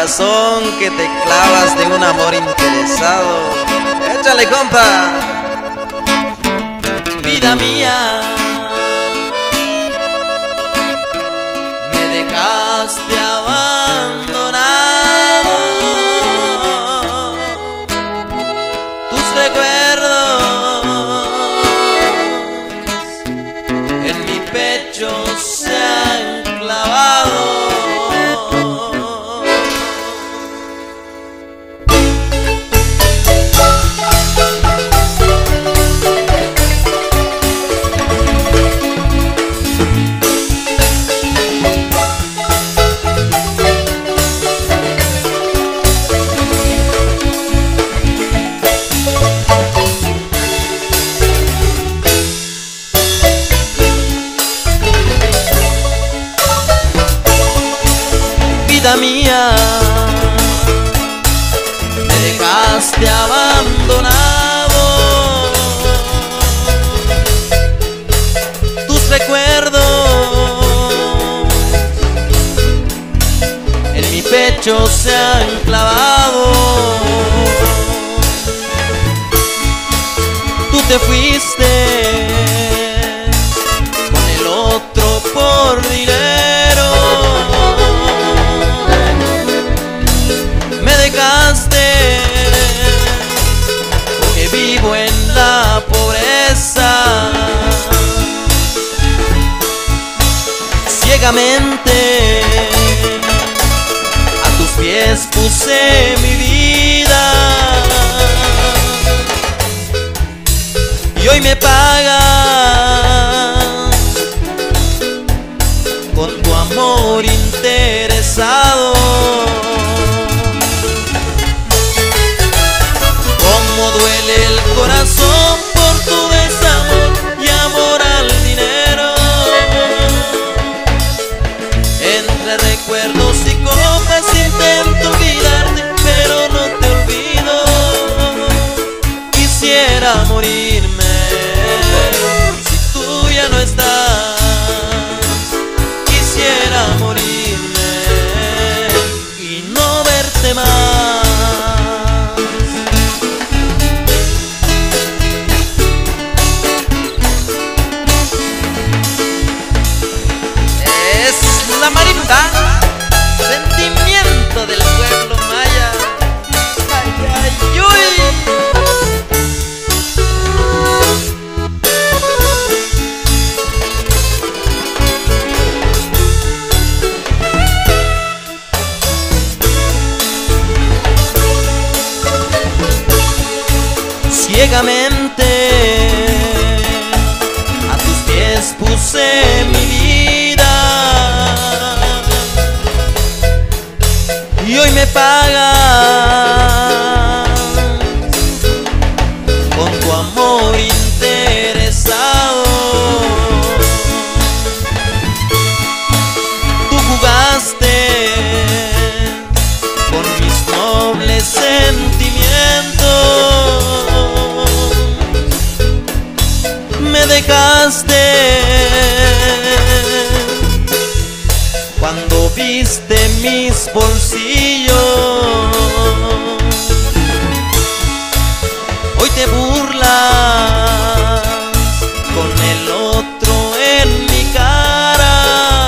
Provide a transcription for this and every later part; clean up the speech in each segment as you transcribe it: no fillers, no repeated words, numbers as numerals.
corazón que te clavas de un amor interesado. Échale, compa. Vida mía, me dejaste abandonado. Tus recuerdos en mi pecho se han clavado. Vida mía, me dejaste abandonado. Tus recuerdos en mi pecho se han clavado. Tú te fuiste con el otro por dinero. Porque vivo en la pobreza. Ciegamente a tus pies puse mi vida, y hoy me pagas con tu amor interesado. Cómo duele el corazón por tu desamor y amor al dinero. Entre recuerdos y copas intento olvidarte, pero no te olvido. Quisiera morirme si tú ya no estás. Quisiera morirme y no verte más. La marimba, sentimiento del pueblo maya. Ay, ay, uy. Ciegamente a tus pies puse mi vida, y hoy me pagas con tu amor interesado. Tú jugaste con mis nobles sentimientos. Me dejaste cuando viste mis bolsillos. Hoy te burlas con el otro en mi cara.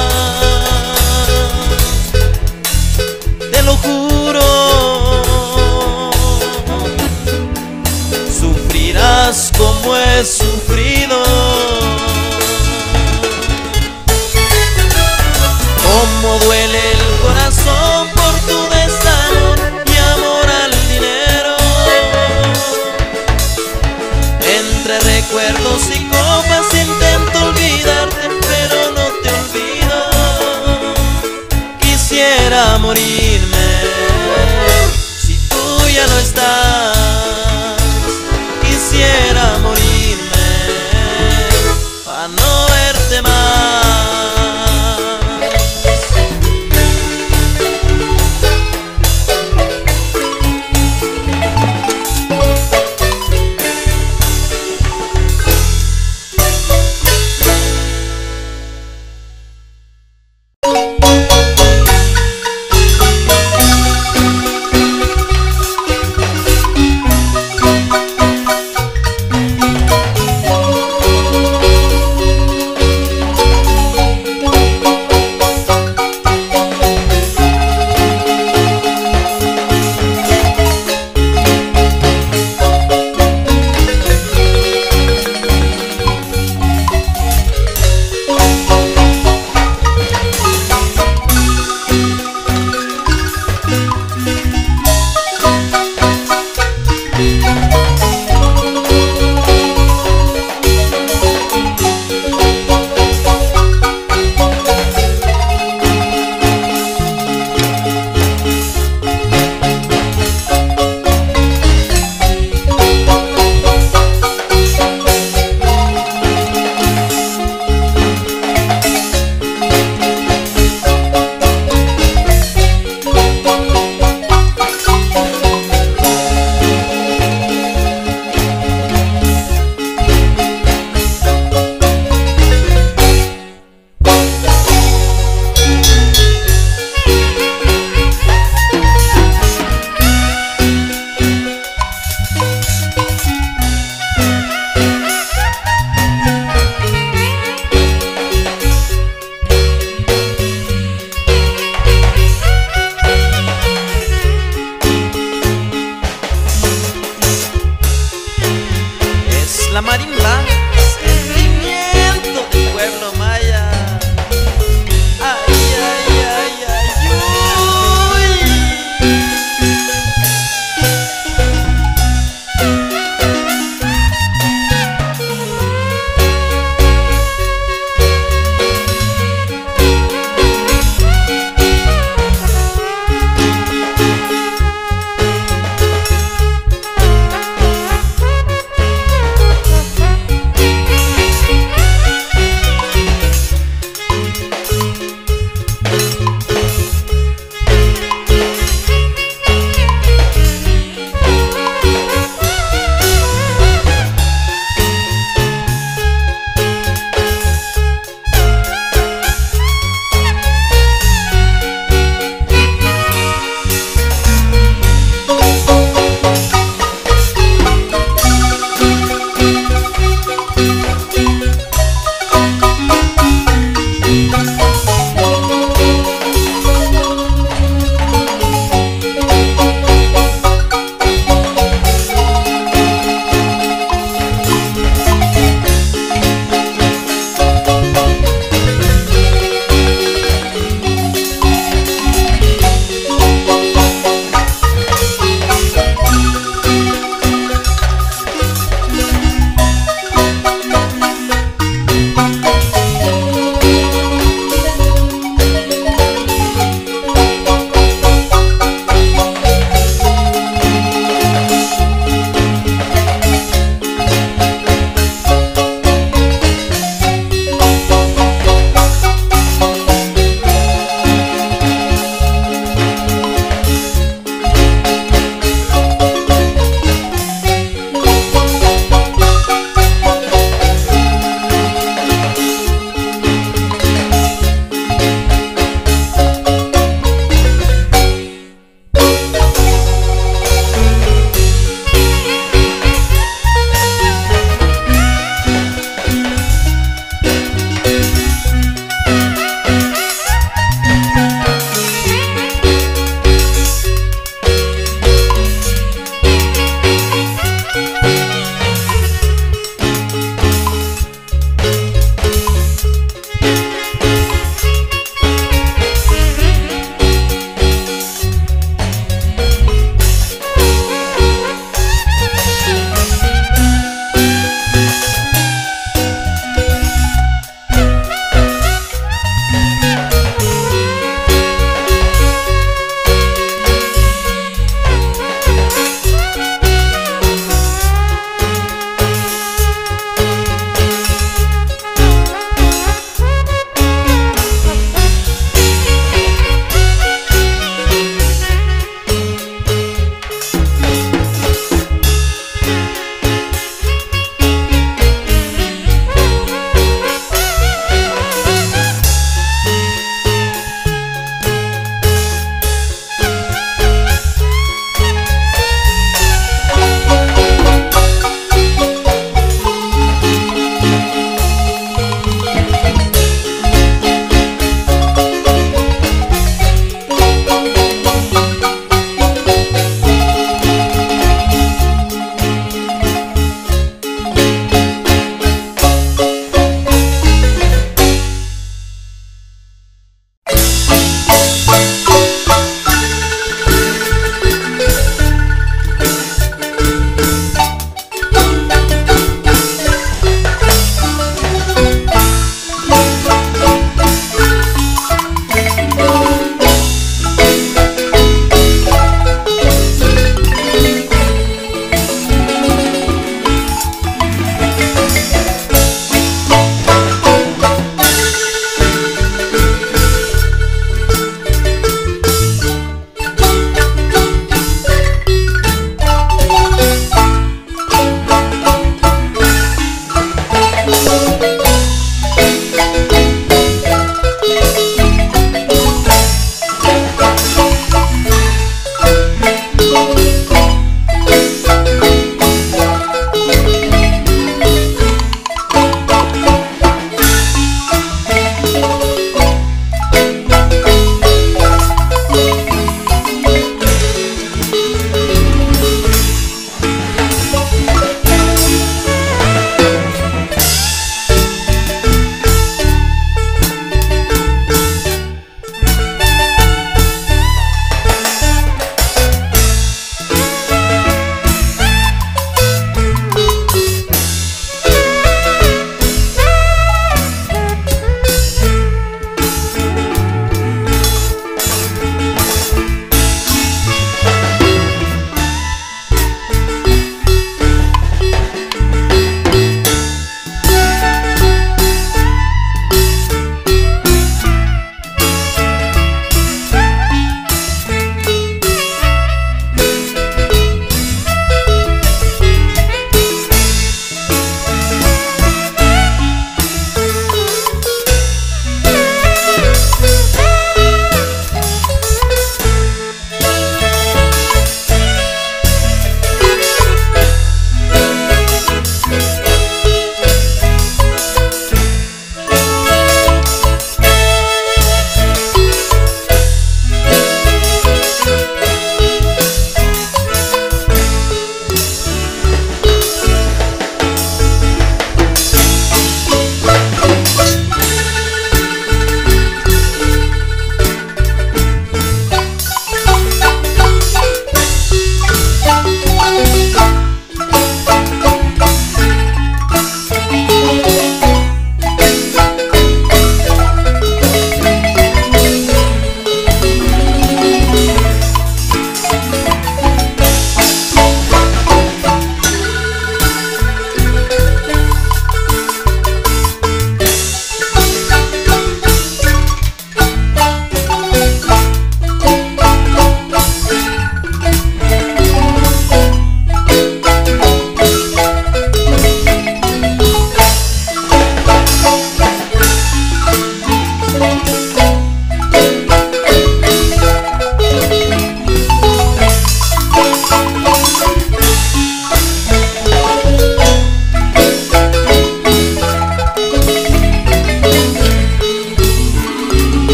Te lo juro, sufrirás como he sufrido. Cómo duele el corazón por tu desamor y amor al dinero. Entre recuerdos y copas intento olvidarte, pero no te olvido. Quisiera morirme si tú ya no estás. Quisiera morirme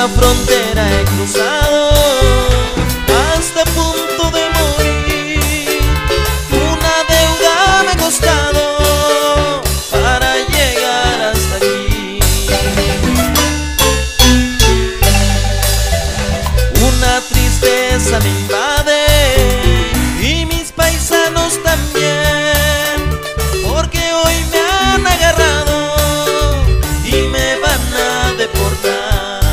la frontera he cruzado hasta punto de morir. Una deuda me ha costado para llegar hasta aquí. Una tristeza me invade y mis paisanos también, porque hoy me han agarrado y me van a deportar.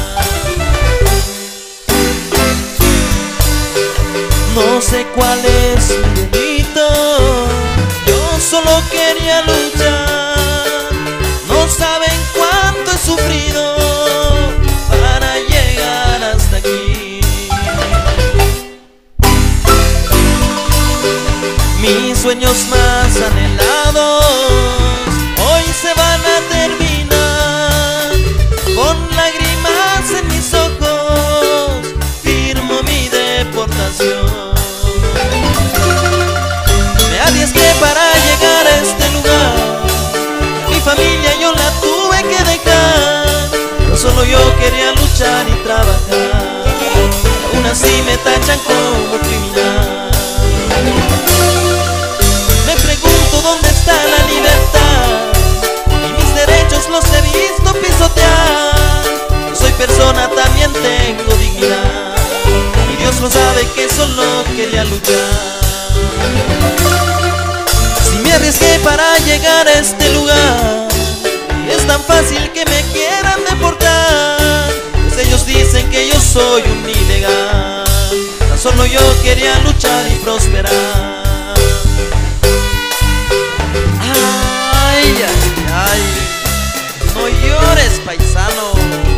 No sé cuál es mi delito, yo solo quería luchar. No saben cuánto he sufrido para llegar hasta aquí. Mis sueños más anhelados hoy se van a terminar. Con lágrimas en mis ojos firmo mi deportación. Me arriesgué para llegar a este lugar. Mi familia yo la tuve que dejar. No solo yo quería luchar y trabajar. Aún así me tachan como criminal. Me pregunto dónde está la libertad, y mis derechos los he visto pisotear. Yo soy persona, también tengo dignidad, y Dios lo sabe que solo quería luchar. Si me arriesgué para llegar a este lugar, y es tan fácil que me quieran deportar, pues ellos dicen que yo soy un ilegal. Tan solo yo quería luchar y prosperar. Ay, ay, ay, no llores, paisano.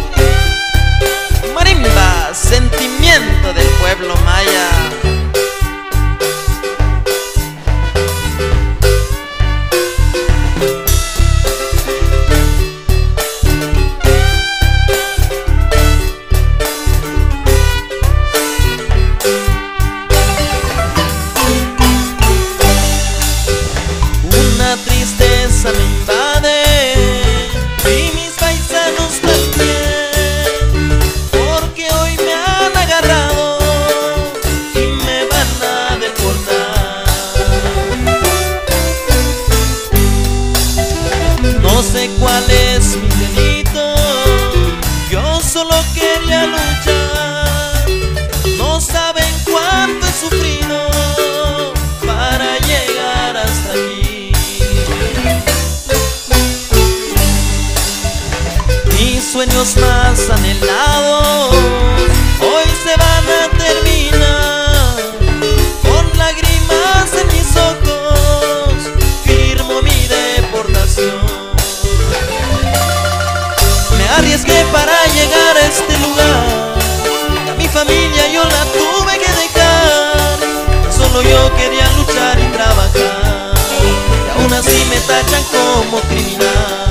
Marimba, sentimiento del pueblo maya. Tristeza me invade y mis paisanos también, porque hoy me han agarrado y me van a deportar. No sé cuál es mi delito, yo solo quería luchar. No saben cuánto he sufrido para llegar hasta aquí. Mis sueños más anhelados hoy se van a terminar. Con lágrimas en mis ojos firmo mi deportación. Me arriesgué para llegar a este lugar. A mi familia yo la tuve que dejar. Solo yo quería luchar y trabajar, y aún así me tachan como criminal.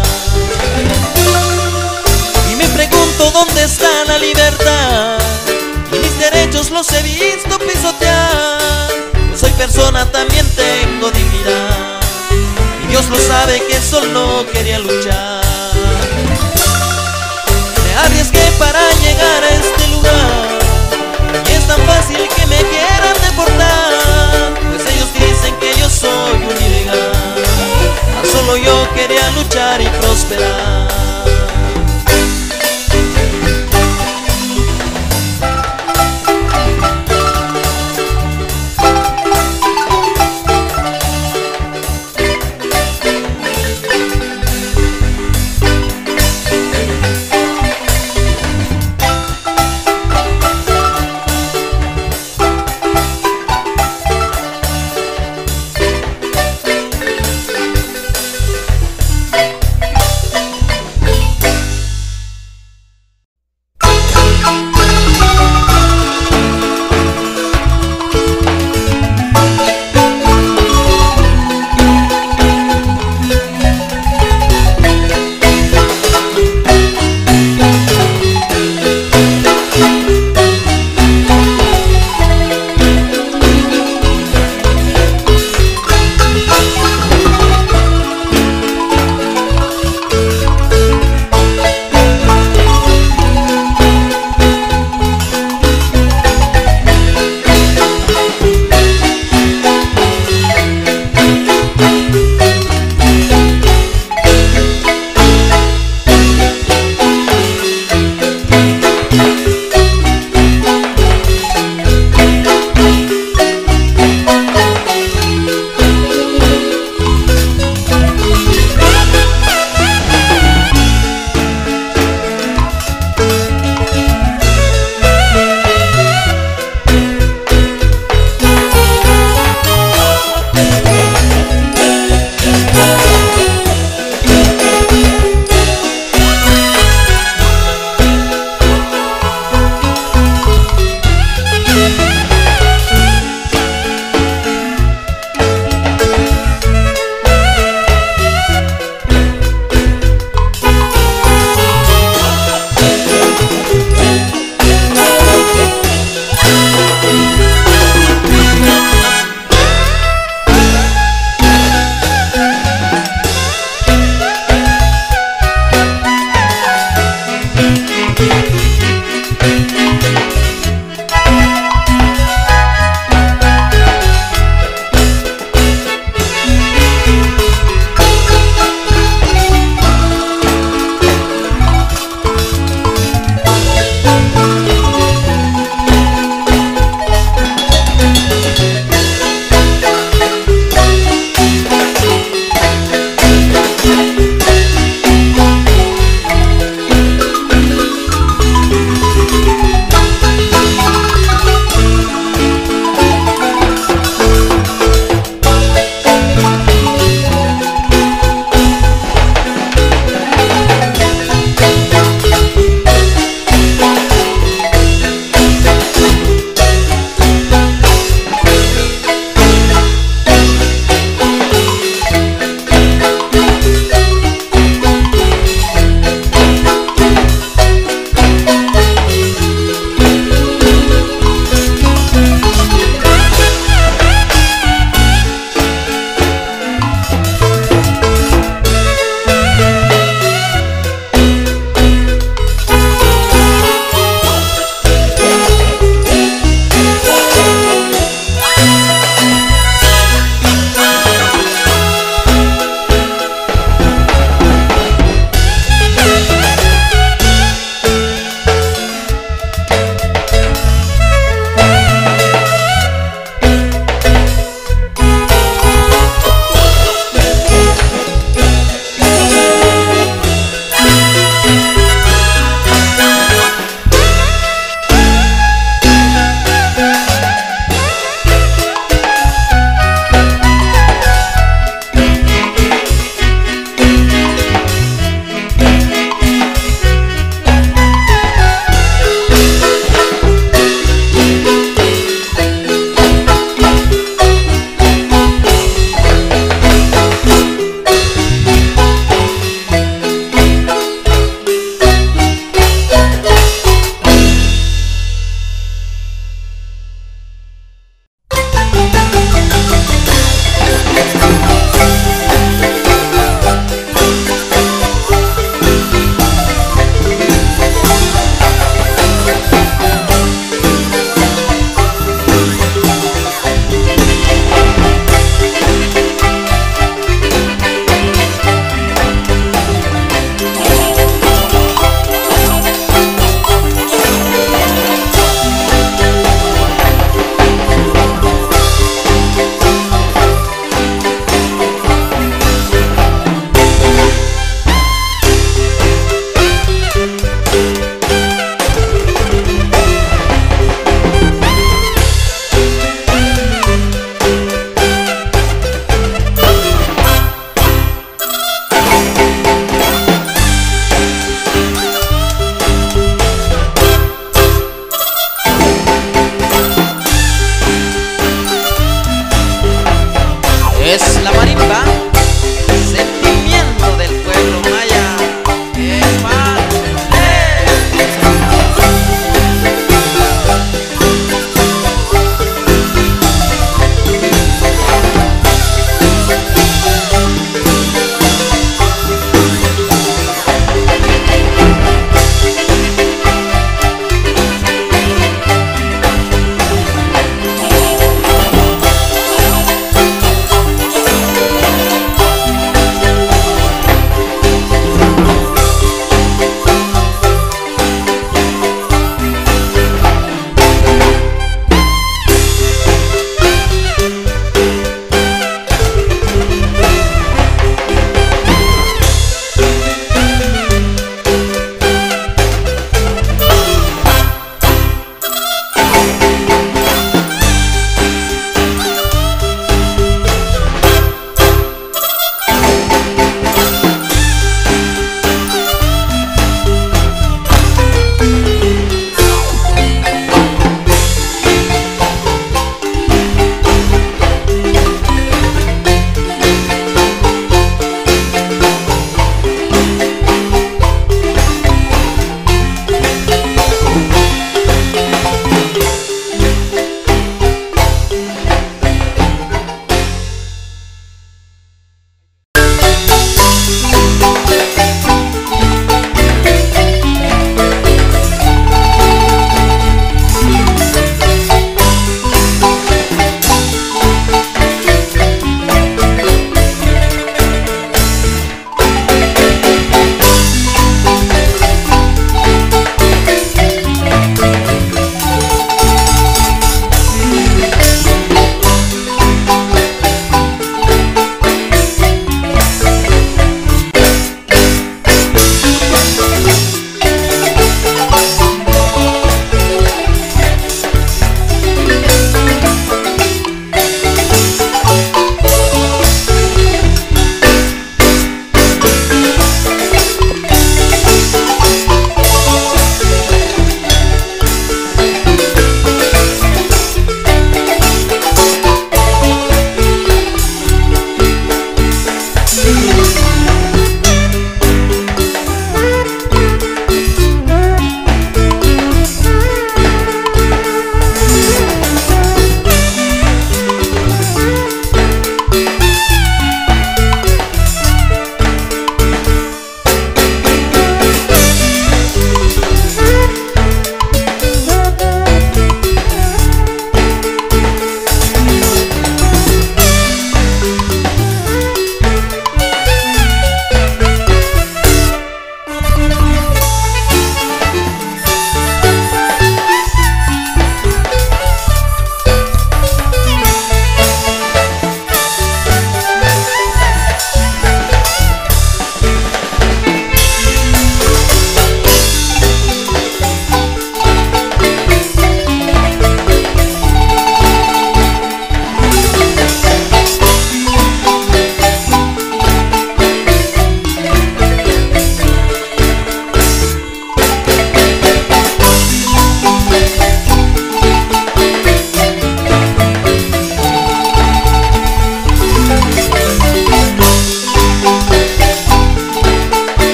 Pregunto dónde está la libertad, y mis derechos los he visto pisotear. Yo soy persona, también tengo dignidad, y Dios lo sabe que solo quería luchar. Me arriesgué para llegar a este lugar, y es tan fácil que me quieran deportar, pues ellos dicen que yo soy un ilegal. Tan solo yo quería luchar y prosperar.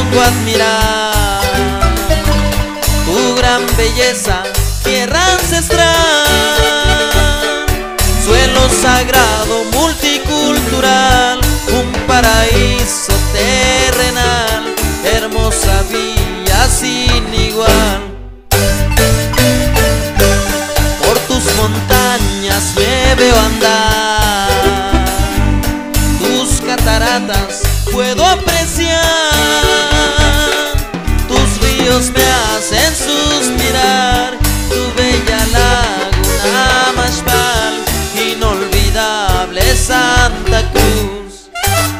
pongo a admirar tu gran belleza, tierra ancestral, suelo sagrado multicultural, un paraíso terrenal, hermosa villa sin igual. Por tus montañas me veo andar, tus cataratas puedo apreciar, tus ríos me hacen suspirar, tu bella laguna Mashpal, inolvidable Santa Cruz.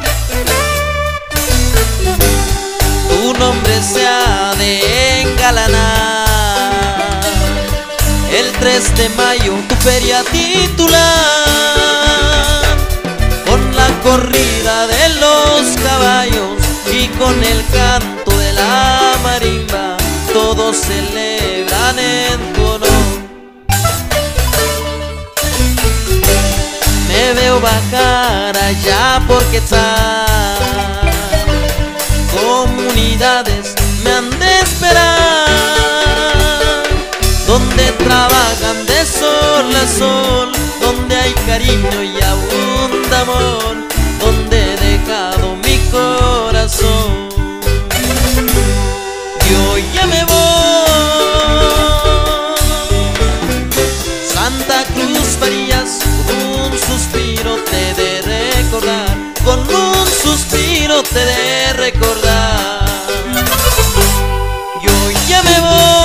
Tu nombre se ha de engalanar el 3 de mayo, tu feria titular, con la corrida de los caballos y con el canto de la marimba, todos celebran en tu honor. Me veo bajar allá por Quetzal, comunidades me han de esperar, donde trabajan de sol a sol, donde hay cariño y abunda amor, donde he dejado mi corazón. Yo ya me voy, Santa Cruz Varillas, con un suspiro te de recordar, con un suspiro te de recordar. Yo ya me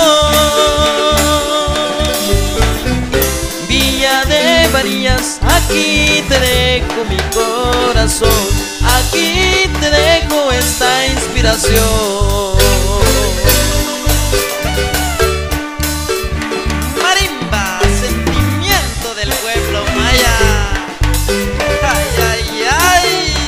voy, Villa de Varillas, aquí te dejo mi corazón, aquí te dejo esta inspiración. Marimba, sentimiento del pueblo maya. Ay, ay, ay.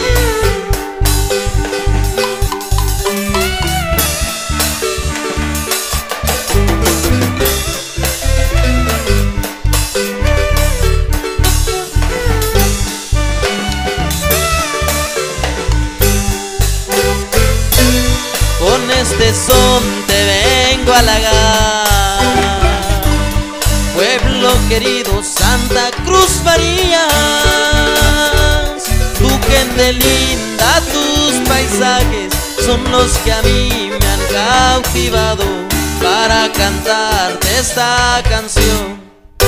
Con este son te vengo a halagar, pueblo querido Santa Cruz Varillas, tú que de linda tus paisajes son los que a mí me han cautivado para cantarte esta canción.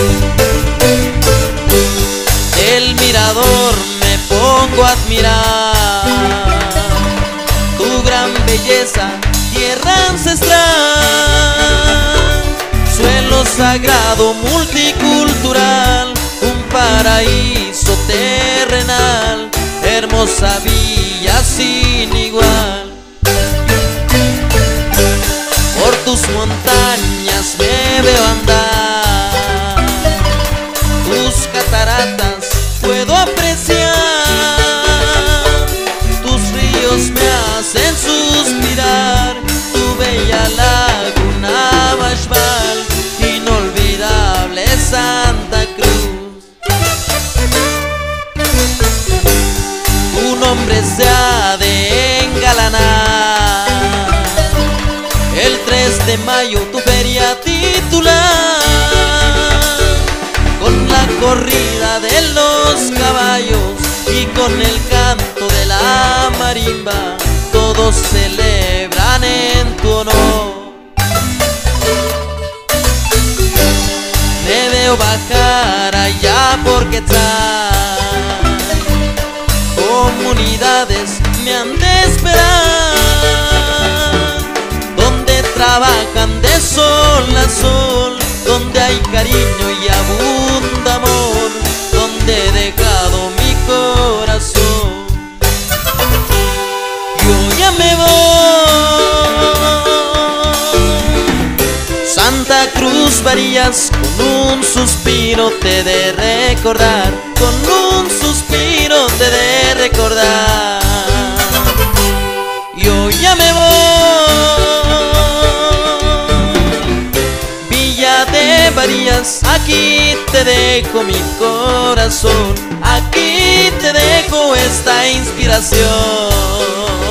Del mirador me pongo a admirar tu gran belleza, tierra ancestral, suelo sagrado multicultural, un paraíso terrenal, hermosa villa sin igual. Por tus montañas me veo andar, tus cataratas puedo apreciar, tus ríos me hacen suspirar, tu bella laguna Mashpal, inolvidable Santa Cruz. Tu nombre se ha de engalanar el 3 de mayo, tu feria titular, con la corrida de los caballos y con el canto de la marimba, todos celebran en tu honor. Me veo bajar allá por Quetzal, comunidades me han de esperar, donde trabajan de sol a sol, donde hay cariño y abunda amor, donde he dejado mi corazón. Yo ya me voy, Santa Cruz Varillas, con un suspiro te de recordar, con un suspiro te de recordar. Yo ya me voy, Villa de Varillas, aquí te dejo mi corazón, aquí te dejo esta inspiración.